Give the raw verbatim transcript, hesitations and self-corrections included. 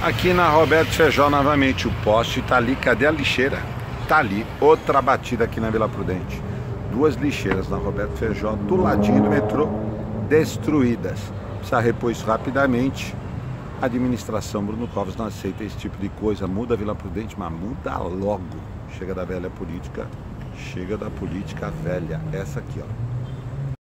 Aqui na Roberto Feijó novamente o poste tá ali. Cadê a lixeira? Tá ali. Outra batida aqui na Vila Prudente. Duas lixeiras na Roberto Feijó do ladinho do metrô destruídas. Precisa repor isso rapidamente. A administração Bruno Covas não aceita esse tipo de coisa. Muda a Vila Prudente, mas muda logo. Chega da velha política. Chega da política velha. Essa aqui, ó.